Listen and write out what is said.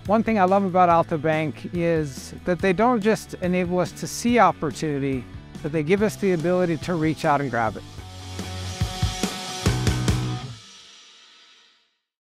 One thing I love about Altabank is that they don't just enable us to see opportunity, but they give us the ability to reach out and grab it.